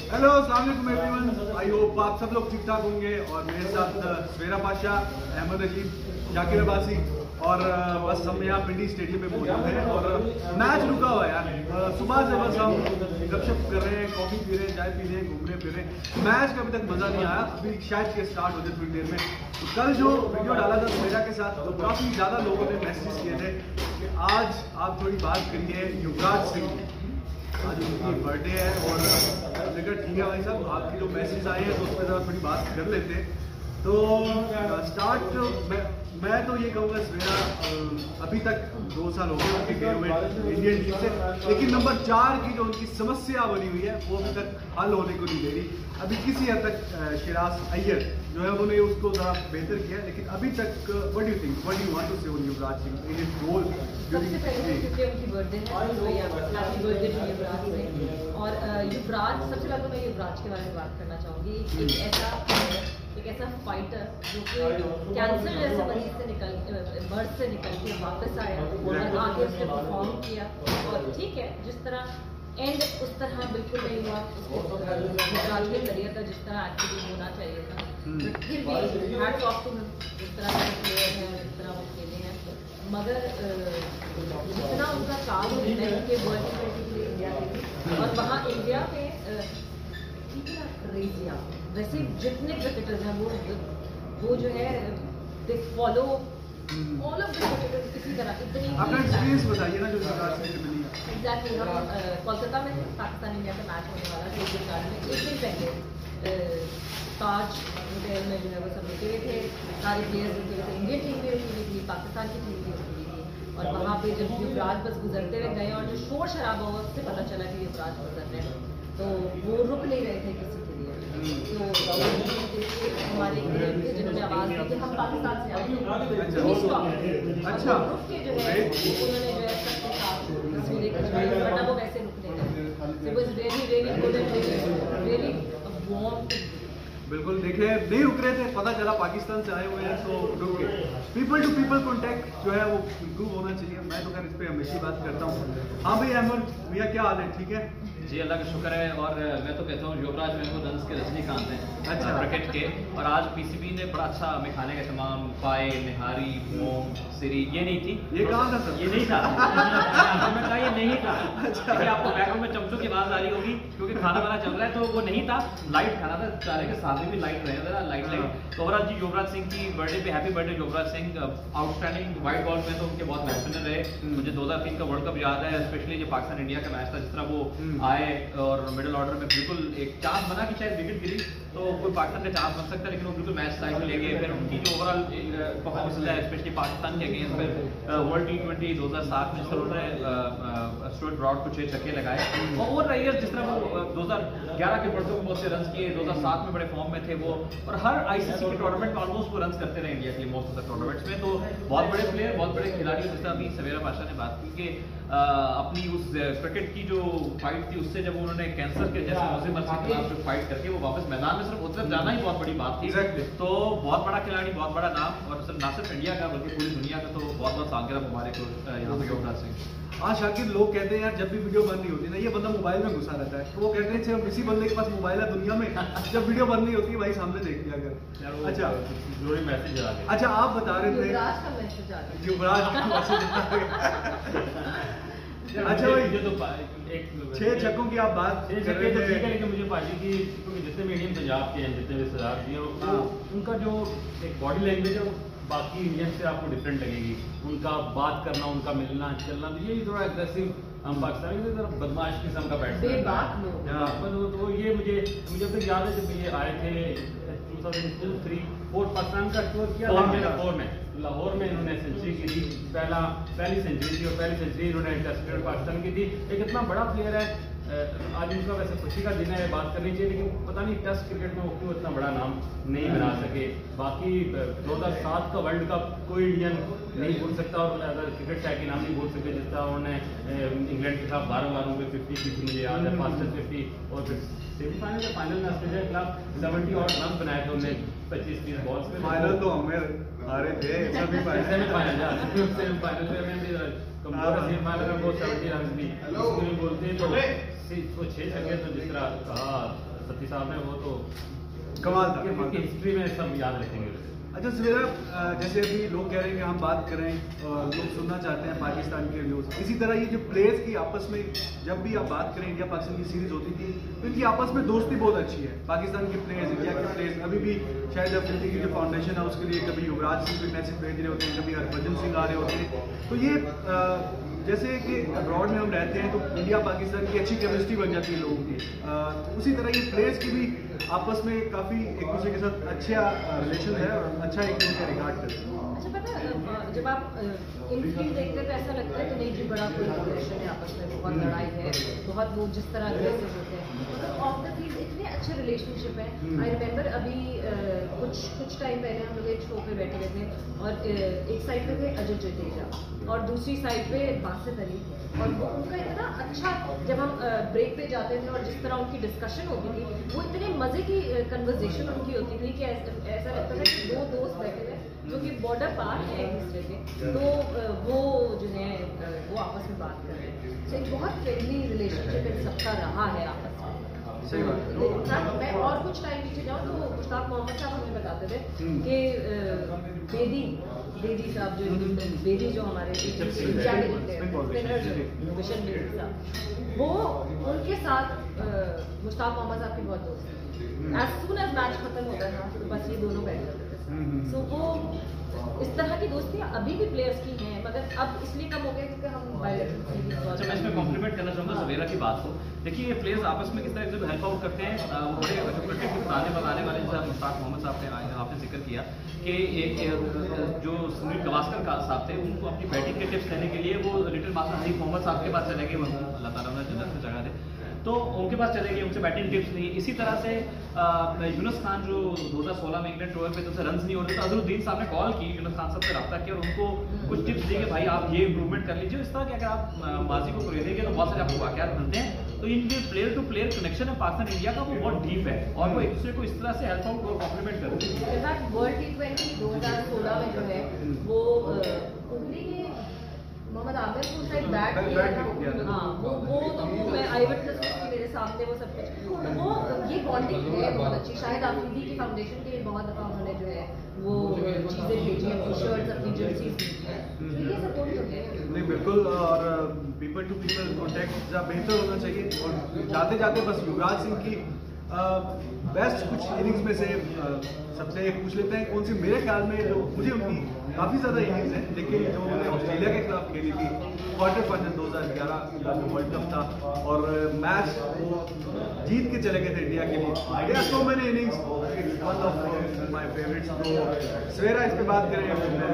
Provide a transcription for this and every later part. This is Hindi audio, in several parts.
हेलो अस्सलाम वालेकुम एवरीवन, आई होप आप सब लोग ठीक ठाक होंगे। और मेरे साथ सवेरा पाशा, अहमर नजीब, शाकिर अब्बासी और बस हम यहाँ पिंडी स्टेडियम में मौजूद हैं। और मैच रुका हुआ है यार, सुबह से बस हम गपशप कर रहे हैं, कॉफ़ी पी रहे हैं, चाय पी रहे हैं, घूम रहे फिर रहे हैं। मैच का अभी तक मज़ा नहीं आया, अभी शायद के स्टार्ट हो जाए थोड़ी देर में। तो कल जो वीडियो डाला था सवेरा के साथ, तो काफ़ी ज़्यादा लोगों ने मैसेज किए थे कि आज आप थोड़ी बात करिए युवराज सिंह की। आज उनकी बर्थडे है और लेकर ठीक है भाई साहब, आपके जो मैसेज आए हैं तो उस पर ज़रा थोड़ी बात कर लेते हैं। तो स्टार्ट मैं तो ये कहूँगा सवेरा अभी तक 2 साल हो गए उनके गए हुए इंडियन टीम से, लेकिन नंबर 4 की जो उनकी समस्या बनी हुई है वो अभी तक हल होने को नहीं दे रही। अभी किसी हद तक शिराज अय्यर जो है उन्होंने उसको ज़रा बेहतर किया, लेकिन अभी तक what do you think, what do you want to say on Yuvraj Singh in his goal? सबसे पहले क्योंकि उनकी बर्थडे है तो happy birthday to Yuvraj Singh. और युवराज, सबसे पहले तो मैं युवराज के बारे में बात करना चाहूँगी। एक ऐसा फाइटर जो कि कैंसर जैसे मरीज से मर्ज से निकल के वापस आया और आगे उसने परफॉर्म किया। और ठीक है, जिस तरह एंड उस तरह बिल्कुल नहीं हुआ युवराज के करियर का जिस तरह एक्चुअली होना चाहिए था, बट फिर भी हैट्स ऑफ टू हिम, जिस तरह के प्लेयर हैं जिस तरह वो खेले हैं। मगर जितना उनका काम है उनके वर्ल्ड के लिए इंडिया के और वहाँ इंडिया में क्रेजिया वैसे जितने क्रिकेटर्स हैं वो जो है they follow all of the cricketers इसी तरह इतनी। अपना एक्सपीरियंस बताइए ना जो युवराज सिंह से मिली है। एग्जैक्टली, हम कोलकाता में थे, पाकिस्तान इंडिया का मैच होने वाला था एक दिन में। एक दिन पहले ताज होटल में जो है वो सब रुके हुए थे, सारे प्लेयर्स रुके हुए थे, इंडियन टीम भी रुकी हुई थी, पाकिस्तान की टीम भी रुकी हुई थी। और वहाँ पे जब युवराज बस गुजरते हुए गए और जो शोर शराबा हुआ उससे पता चला कि युवराज गुजर रहे हैं, तो वो रुक नहीं रहे थे किसी के लिए। तो हमारे जिन्होंने आवाज़ दी कि हम पाकिस्तान से आए हैं, अच्छा रुक के जो है उन्होंने जो है सबके साथ तस्वीरें खिंचवाई, वरना वो वैसे रुक नहीं रहे। It was really really good and really warm. बिल्कुल, देखे नहीं रुक रहे थे, पता चला पाकिस्तान से आए हुए हैं तो रुक गए। पीपल टू पीपल कॉन्टैक्ट जो है वो इम्प्रूव होना चाहिए। मैं तो खैर इस पर हमेशा बात करता हूँ। हाँ भाई अहमद भैया, क्या हाल है? ठीक है जी, अल्लाह का शुक्र है। और मैं तो कहता हूँ युवराज मेरे को रन्स के रजनीकांत हैं, अच्छा क्रिकेट के। और आज पीसीबी ने बड़ा अच्छा हमें खाने का तमाम पाए, निहारी, मूंग, सिरी, ये नहीं थी। ये कहाँ था सर? ये नहीं था। मैं कहा ये नहीं था। अच्छा, आपको बैकग्राउंड में चमचों की आवाज आ रही होगी क्योंकि खाना वाना चल रहा है, तो वो नहीं था। लाइट खाना था, चारे के साथ भी लाइट रहे थे, लाइट। तो ओवरऑल जी युवराज सिंह की बर्थडे पे happy birthday Yuvraj Singh. Outstanding white ball में तो उनके बहुत मैच रहे। मुझे 2003 का वर्ल्ड कप याद है, स्पेशली जो पाकिस्तान इंडिया का मैच था, जिस तरह वो आए और मिडिल ऑर्डर में बिल्कुल एक चांस बना कि शायद विकेट गिरी तो कोई पाकिस्तान का चांस बन सकता है, लेकिन वो बिल्कुल मैच साइड में ले गए। फिर उनकी जो ओवरऑल परफॉर्मेंस है स्पेशली पाकिस्तान के अगेंस्ट में वर्ल्ड T20 2007 में उन्होंने स्टुअर्ट ब्रॉड को 6 छक्के लगाए। और रही जिस तरह वो 2011 के वर्ल्ड कप में बहुत से रन किए, 2007 में बड़े फॉर्म में थे वो, और हर आईसीसी के टूर्नामेंट में ऑलमोस्ट वो रन करते रहे इंडिया के लिए मोस्ट ऑफ द टूर्नामेंट्स में। तो बहुत बड़े प्लेयर, बहुत बड़े खिलाड़ी, जिस तरह अभी सवेरा पाशा ने बात की कि अपनी उस क्रिकेट की जो फाइट थी उससे जब उन्होंने कैंसर के जैसे मुझे के खिलाफ जो फाइट करके वो वापस मैदान में सिर्फ उतर जाना ही बहुत बड़ी बात थी। तो बहुत बड़ा खिलाड़ी, बहुत बड़ा नाम, और सिर्फ ना सिर्फ इंडिया का बल्कि पूरी दुनिया का। तो बहुत बहुत सालगिरह मुबारक हो यहाँ पे युवराज सिंह। हाँ शाकिर, लोग कहते हैं यार जब भी वीडियो बंद नहीं होती ना, ये बंदा मोबाइल में घुसा रहता है, तो वो कहते हैं सिर्फ इसी बंदे के पास मोबाइल है दुनिया में, जब वीडियो बंद नहीं होती भाई सामने देख लिया कर। अच्छा, जरूरी मैसेज आ गया। अच्छा, आप बता रहे थे युवराज का मैसेज आ गया। युवराज का मैसेज। अच्छा भाई, ये तो एक 6 छक्कों की आप बात कर रहे थे। ठीक है, लेकिन मुझे पाजी की जितने भी इंडियन पंजाब के हैं, जितने भी सरदार जी हैं, उनका जो एक बॉडी लैंग्वेज है वो बाकी इंडियन से आपको डिफरेंट लगेगी। उनका बात करना, उनका मिलना चलना, ये थोड़ा एग्रेसिव, हम पाकिस्तानी की तरफ बदमाश किस्म का बैट्समैन। तो ये मुझे अब तक याद है जब ये आए थे 2002-3-4 पाकिस्तान का टूर किया लाहौर में इन्होंने सेंचुरी की थी, पहली सेंचुरी थी, और पहली सेंचुरी इन्होंने टेस्ट क्रिकेट पाकिस्तान की थी। एक इतना बड़ा प्लेयर है, आज उनका वैसे खुशी का दिन है, बात करनी चाहिए, लेकिन पता नहीं टेस्ट क्रिकेट में वो क्यों इतना बड़ा नाम नहीं बना सके। बाकी 2007 का वर्ल्ड कप कोई इंडियन नहीं भूल सकता, और अगर क्रिकेट टैग के नाम नहीं भूल सकते, जिस तरह उन्होंने इंग्लैंड के खिलाफ 12 ओवरों में 50 की थी, मुझे याद है, फास्टेस्ट 50, और फिर सेमीफाइनल या फाइनल में ऑस्ट्रेलिया के खिलाफ 70 और रन बनाए थे उन्होंने 25-30 बॉल्स में। फाइनल तो हमें हारे थे, सेमीफाइनल कमजोर सेमीफाइनल में वो 70 रन भी बोलते हैं। तो 6 छक्के तो जिस तरह कहा सती साहब हैं, वो तो कमाल था, हिस्ट्री में सब याद रखेंगे। अच्छा सवेरा, जैसे अभी लोग कह रहे हैं कि हम बात करें, लोग सुनना चाहते हैं पाकिस्तान के व्यूज़, इसी तरह ये जो प्लेयर्स की आपस में जब भी आप बात करें, इंडिया पाकिस्तान की सीरीज होती थी तो इनकी आपस में दोस्ती बहुत अच्छी है। पाकिस्तान के प्लेयर्स, इंडिया के प्लेयर्स, अभी भी शायद अफरीदी की जो फाउंडेशन है उसके लिए कभी युवराज सिंह को मैसेज भेज रहे होते हैं, कभी हरभजन सिंह आ रहे होते हैं। तो ये जैसे कि अब्रॉड में हम रहते हैं तो इंडिया पाकिस्तान की अच्छी केमिस्ट्री बन जाती है लोगों की, उसी तरह ये प्लेयर्स की भी आपस में काफ़ी एक दूसरे के साथ अच्छा रिलेशन है और अच्छा एक दूसरे का रिगार्ड करते हैं। अच्छा, पता है जब आप इनफील्ड देखते हैं तो ऐसा लगता है कि नहीं जी बड़ा कोई रिलेशन है आपस में, बहुत लड़ाई है, बहुत वो जिस तरह अग्रेसिव होते हैं, मतलब ऑफ द फील्ड इतने अच्छे रिलेशनशिप है। आई रिमेंबर अभी कुछ टाइम पहले हम लोग एक शो पे बैठे हुए थे और एक साइड पे थे अजय जडेजा और दूसरी साइड पे बासित अली, और वो उनका इतना अच्छा, जब हम ब्रेक पे जाते थे और जिस तरह उनकी डिस्कशन होती थी, वो इतने मज़े की कन्वर्जेशन उनकी होती थी कि ऐसा लगता था कि दो दोस्त बैठे थे जो कि बॉर्डर पार है एक दूसरे के, तो वो जो है वो आपस में बात कर रहे हैं। तो एक बहुत फ्रेंडली रिलेशनशिप इन सबका रहा है आपस में। सही बात। मैं और कुछ टाइम पीछे जाऊँ तो मुश्ताक मोहम्मद साहब हमें बताते थे कि बेदी साहब बेदी जो हमारे इंडिया के मिशन बेदी साहब, वो उनके साथ मुश्ताक मोहम्मद साहब की बहुत दोस्त थी। एज सून एज मैच खत्म होता था तो बस ये दोनों बैठ जाते थे। सो वो इस तरह की दोस्तियाँ अभी भी प्लेयर्स की हैं, मगर अब इसलिए कम हो गए क्योंकि हम अच्छा, मैं इसमें कॉम्प्लीमेंट करना चाहूँगा सवेरा की बात को। देखिए ये प्लेयर्स आपस में किस तरह से हेल्प आउट करते हैं, वो बड़े जो क्रिकेट के पुराने बताने वाले जैसे मुश्ताक मोहम्मद साहब ने आपने जिक्र किया कि एक जो सुनील गवास्कर साहब थे, उनको अपनी बैटिंग के टिप्स देने के लिए वो लिटिल मास्टर हनीफ मोहम्मद साहब के पास चले गए, अल्लाह ताला उन्हें जन्नत में जगह दे, तो उनके पास चले गए, उनसे बैटिंग टिप्स नहीं। इसी तरह से यूनुस खान जो 2016 में इंग्लैंड टूर पे तो रन नहीं हो रहे थे, अजहरुद्दीन साहब ने कॉल की, यूनुस खान साहब से रब्ता किया और उनको कुछ टिप्स दी कि भाई आप ये इंप्रूवमेंट कर लीजिए। इस तरह के अगर आप माजी को खरीदेंगे तो बहुत सारे आपको वाक़यात मिलते हैं। तो इनके प्लेयर टू प्लेयर कनेक्शन है पाकिस्तान इंडिया का, वो बहुत डीप है और वो एक दूसरे को इस तरह से हेल्प आउट और कॉम्प्लीमेंट करते हैं। इनफैक्ट वर्ल्ड T20 2016 में जो है वो मोहम्मद आमिर को शायद बैट किया था, हाँ वो तो मैं आई विटनेस थी मेरे सामने वो सब कुछ, तो वो ये बॉन्डिंग है बहुत अच्छी। शायद अफरीदी की फाउंडेशन के बहुत दफ़ा उन्होंने जो है वो चीज़ें भेजी, अपनी शर्ट्स अपनी जर्सीज, तो ये सपोर्ट तो है। नहीं बिल्कुल, और पीपल टू पीपल कॉन्टैक्ट बेहतर होना चाहिए। और जाते जाते बस युवराज सिंह की बेस्ट कुछ इनिंग्स में से सबसे पूछ लेते हैं कौन सी मेरे ख्याल में जो मुझे उनकी काफ़ी ज़्यादा इनिंग्स हैं, लेकिन जो उन्होंने ऑस्ट्रेलिया के खिलाफ खेली थी क्वार्टर फाइनल 2011 का जो वर्ल्ड कप था और मैच वो जीत के चले गए थे इंडिया के लिए। There are so many innings, one of my favourites. तो सवेरा इस पे बात करें,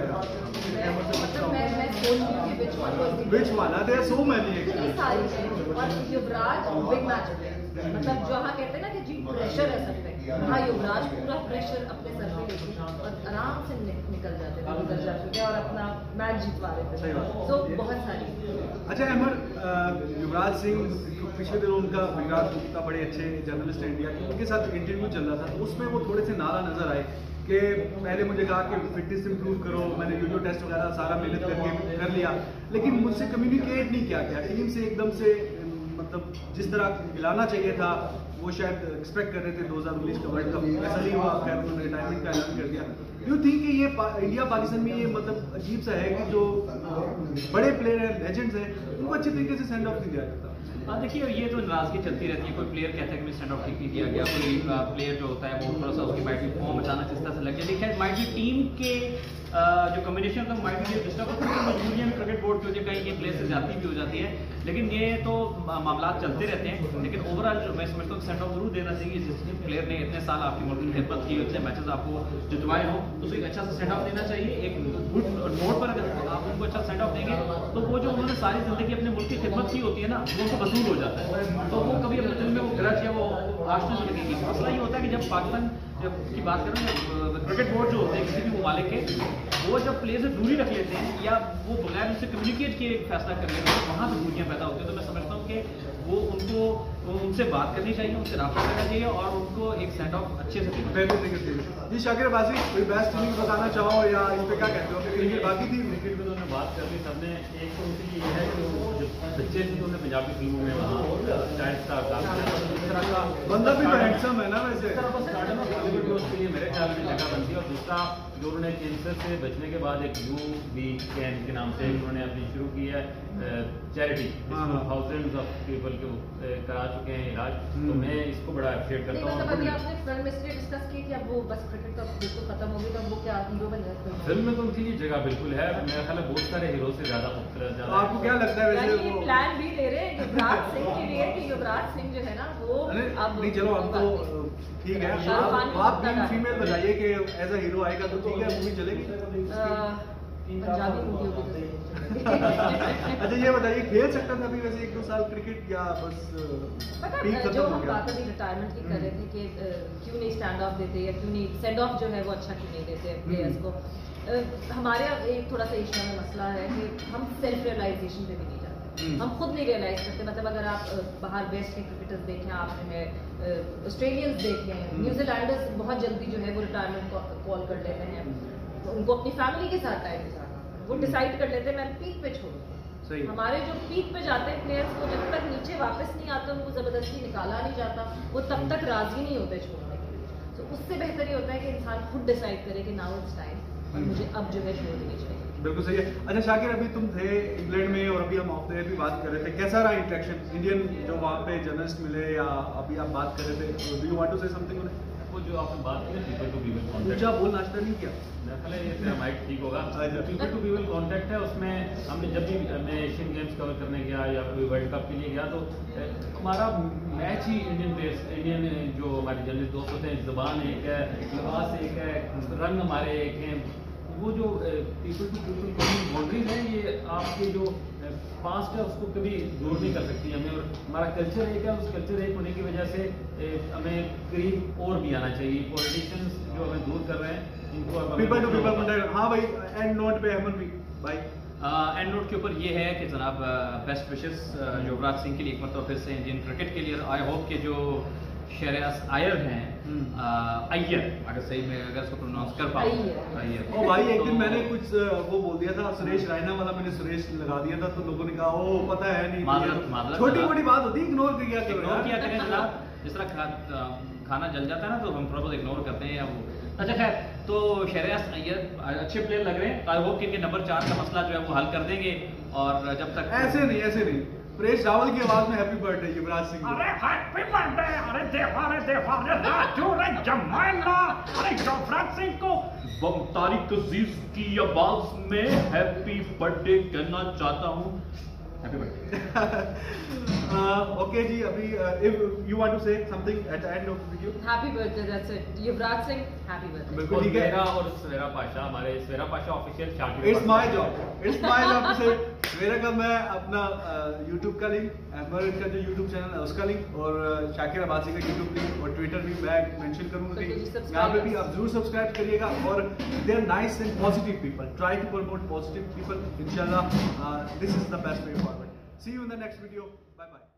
which one? There are so many actually. और युवराज बिग मैच, मतलब जहाँ कहते हैं ना कि जी प्रेशर है सब पे, वहाँ युवराज पूरा प्रेशर अपने सर पे लेके और आराम से निकल जाते थे, उतर जाते थे और अपना मैच जितवा लेते थे। तो बहुत सारी। अच्छा अहमर, युवराज सिंह पिछले दिनों उनका विराट गुप्ता बड़े अच्छे जर्नलिस्ट हैं इंडिया के, उनके साथ इंटरव्यू चल रहा था, उसमें वो थोड़े से नारा नजर आए कि पहले मुझे कहा कि फिटनेस इंप्रूव करो, मैंने यूजो टेस्ट वगैरह सारा मेहनत करके कर लिया, लेकिन मुझसे कम्युनिकेट नहीं किया गया टीम से एकदम से, मतलब जिस तरह खिलाना चाहिए था वो शायद एक्सपेक्ट कर रहे थे 2019 का वर्ल्ड कप, ऐसा नहीं हुआ। खैर उन्होंने रिटायरमेंट का ऐलान कर दिया। यू थिंक कि ये इंडिया पाकिस्तान में ये मतलब अजीब सा है कि जो बड़े प्लेयर हैं, लेजेंड्स हैं, उनको अच्छे तरीके से सेंड ऑफ नहीं दिया जाता। हाँ देखिए, ये तो नाराजगी चलती रहती है। कोई प्लेयर कहता है कि मैं स्टैंड ऑफ ठीक नहीं किया गया, कोई प्लेयर जो होता है वो थोड़ा सा उसकी माइट भी फॉर्म अचानक इस तरह से लग जाती है। माइट भी टीम के जो कम्बिनेशन होता है माइट भी डिस्टर्ब होता है, मजबूरियाँ में क्रिकेट बोर्ड की होती है, कहीं ये प्लेयर से जाती भी हो जाती है, लेकिन ये तो मामला चलते रहते हैं। लेकिन ओवरऑल मैं समझता हूँ सेंड ऑफ जरूर देना चाहिए। जिस प्लेयर ने इतने साल आपकी मुल्क की खिदमत की, इतने मैचेस आपको जितवाए हो, तो उसे एक अच्छा सा सेंड ऑफ देना चाहिए। एक गुड नोट पर अगर आप उनको अच्छा सेंड ऑफ देंगे तो वो जो उन्होंने सारी जिंदगी अपने मुल्क की खिदमत की होती है ना, वो उनको वसूल हो जाता है, तो वो कभी अपने दिल में वो ग्रज या वो आश नहीं लगेगी। मसला ये होता है कि जब पाकिस्तान की बात करें, क्रिकेट बोर्ड जो होते हैं किसी भी ममालिक के, वो जब प्लेयर से दूरी रख लेते हैं या वो बगैर उनसे कम्युनिकेट किए एक फैसला कर लेते हैं, वहाँ पर दूरियाँ पैदा होती हैं। तो मैं समझता हूँ कि वो उनको उनसे बात करनी चाहिए, उनसे रब्ता करना चाहिए और उनको एक सेंड ऑफ अच्छे से देना चाहिए। जी शाकिर अब्बासी, कोई बेस्ट इनिंग बताना चाहो या इस पर क्या कहते हो? क्रिकेट बाकी थी, क्रिकेट में तो बात कर ली सबने। एक तो उनकी ये है कि बच्चे थे उन्हें पंजाबी फिल्मों में वहाँ चाइल्ड स्टार काम किया। इस तरह का बंदा भी हैंडसम है ना वैसे। इस तरह का स्टार्टअप बॉलीवुड में उसके लिए मेरे ख्याल में जगह बनती है। और दूसरा जो उन्होंने कैंसर से बचने के बाद एक UV के नाम से उन्होंने अपनी शुरू की है चैरिटी, जिसमें थाउजेंड्स ऑफ पीपल को करा चुके हैं इलाज। तो मैं इसको बड़ा अप्रिशिएट करता हूँ। मतलब अभी आपने फिल्म में डिस्कस की कि अब वो बस क्रिकेट का बिल्कुल खत्म हो गई तो अब वो क्या हीरो बन जाते हैं? फिल्म में तो उनकी जगह बिल्कुल है। मेरा ख्याल है बहुत सारे हीरो से ज्यादा खूबसूरत। आपको क्या लगता है वैसे वो प्लान भी ले रहे हैं युवराज सिंह के लिए कि युवराज सिंह जो है ना वो अब नहीं, चलो हम तो ठीक है, आप भी फीमेल बताइए कि एज अ हीरो आएगा तो ठीक है, मूवी चलेगी। पंजाबी मूवी होगी अच्छा ये बताइए, खेल सकता था अभी वैसे 1-2 साल क्रिकेट या बस पीक खत्म जो हो हम गया? बात अभी रिटायरमेंट की कर रहे थे कि क्यों नहीं स्टैंड ऑफ देते या क्यों नहीं सेंड ऑफ जो है वो अच्छा क्यों नहीं देते प्लेयर्स को। हमारे एक थोड़ा सा एशिया में मसला है कि हम सेल्फ रियलाइजेशन पे भी नहीं जाते, हम खुद नहीं रियलाइज करते। मतलब अगर आप बाहर वेस्ट के क्रिकेटर्स देखें, आप जो है ऑस्ट्रेलियंस देखें, न्यूजीलैंडर्स बहुत जल्दी जो है वो रिटायरमेंट कॉल कर लेते हैं। तो उनको अपनी फैमिली के साथ टाइम बिताना, वो डिसाइड कर लेते हैं मैं पीक पे छोड़ूंगा। हमारे जो पीक पे जाते हैं प्लेयर्स को जब तक नीचे वापस नहीं आते, उनको जबरदस्ती निकाला नहीं जाता, वो तब तक राजी नहीं होते छोड़ने के लिए। तो उससे बेहतर ये होता है कि इंसान खुद डिसाइड करे कि नाउ इट्स टाइम और मुझे अब जो है छोड़ देनी चाहिए। बिल्कुल सही है। अच्छा शाकिर, अभी तुम थे इंग्लैंड में और अभी हम ऑफ द एयर भी बात कर रहे थे, कैसा रहा इंटरेक्शन इंडियन जो वहाँ पे जर्नलिस्ट मिले या अभी आप बात कर रहे थे? Do you want to say something? वो जो आपने बात की पीपल टू पीपल कॉन्टैक्ट, पूजा बोल नाश्ता नहीं किया ये माइक ठीक होगा। पीपल टू पीपल कॉन्टैक्ट है, उसमें हमने जब भी मैं एशियन गेम्स कवर करने गया या कोई वर्ल्ड कप के लिए गया तो हमारा मैच ही इंडियन जो हमारे जर्नलिस्ट दोस्त होते हैं, ज़बान एक है, लिबास एक है, रंग हमारे एक हैं। वो जो पीपल टू पीपल बाउंड्रीज हैं, ये आपके जो पास्ट है उसको कभी दूर नहीं कर सकती हमें। और हमारा कल्चर एक है, उस कल्चर एक होने की वजह से हमें करीब और भी आना चाहिए। पॉलिटिशियंस जो हमें दूर कर रहे हैं इनको पीपल टू पीपल कॉन्टैक्ट। हाँ भाई, एंड नोट पे अहमद भाई एंड नोट के ऊपर ये है कि जनाब बेस्ट विशेस युवराज सिंह के लिए एक मरतबा फिर से इंडियन क्रिकेट के लिए। आई होप कि जो शकीर अय्यर हैं, अय्यर अगर सही में अगर इसको प्रोनाउंस कर पाऊँ, अय्यर। ओ भाई एक दिन मैंने कुछ वो बोल दिया था, सुरेश रायना वाला मैंने सुरेश लगा दिया था, तो लोगों ने कहा ओ पता है नहीं, छोटी मोटी बात होती है, इग्नोर किया करें जनाब। जिस तरह खाना जल जाता है ना तो हम थोड़ा बहुत इग्नोर करते हैं या वो। अच्छा खैर, तो शकीर अय्यर अच्छे प्लेयर लग रहे हैं। आई होप कि इनके नंबर 4 का मसला जो है वो हल कर देंगे। और जब तक ऐसे नहीं परेश रावल की आवाज में हैप्पी बर्थडे युवराज सिंह। अरे हैप्पी बर्थडे, अरे देवा राजू रे जमाइला, अरे युवराज सिंह को तारिक अजीज की आवाज में हैप्पी बर्थडे कहना चाहता हूँ। Happy birthday. ओके जी, अभी if you want to say something at the end of the video. Happy birthday, that's it. Yuvraj Singh happy birthday. बिल्कुल ठीक है। मेरा और सवेरा पाशा, हमारे Savera Pasha official Shakir, it's my job to say. मेरा काम, मैं अपना यूट्यूब का लिंक, अहमर का जो यूट्यूब चैनल है उसका लिंक, और शाकिर अब्बासी का यूट्यूब लिंक और ट्विटर भी मैं मेंशन करूंगा। यहाँ पे भी आप जरूर सब्सक्राइब करिएगा। और they are nice and positive people, try to promote positive people. इंशाल्लाह this is the best way forward. See you in the next video, bye bye.